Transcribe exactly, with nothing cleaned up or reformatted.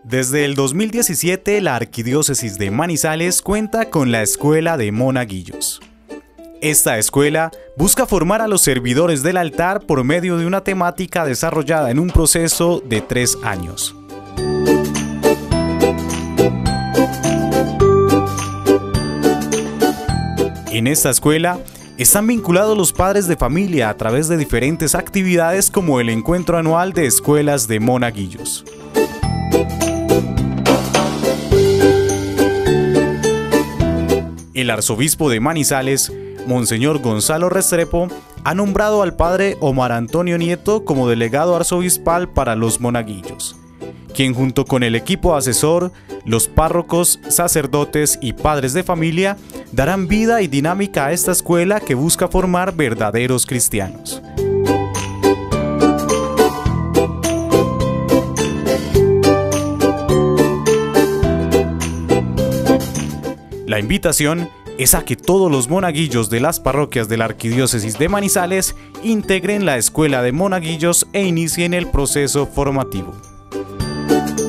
Desde el dos mil diecisiete, la Arquidiócesis de Manizales cuenta con la Escuela de Monaguillos. Esta escuela busca formar a los servidores del altar por medio de una temática desarrollada en un proceso de tres años. En esta escuela están vinculados los padres de familia a través de diferentes actividades como el encuentro anual de escuelas de monaguillos. El arzobispo de Manizales, Monseñor Gonzalo Restrepo, ha nombrado al padre Omar Antonio Nieto como delegado arzobispal para los monaguillos, quien junto con el equipo asesor, los párrocos, sacerdotes y padres de familia darán vida y dinámica a esta escuela que busca formar verdaderos cristianos. La invitación es a que todos los monaguillos de las parroquias de la Arquidiócesis de Manizales integren la Escuela de Monaguillos e inicien el proceso formativo.